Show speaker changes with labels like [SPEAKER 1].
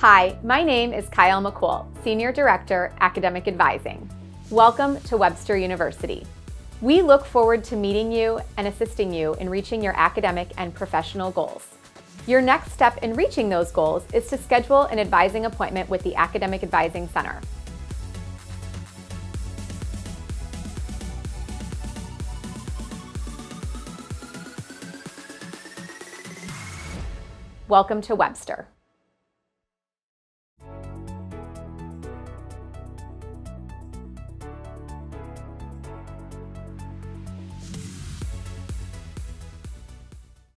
[SPEAKER 1] Hi, my name is Kyle McCool, Senior Director, Academic Advising. Welcome to Webster University. We look forward to meeting you and assisting you in reaching your academic and professional goals. Your next step in reaching those goals is to schedule an advising appointment with the Academic Advising Center. Welcome to Webster.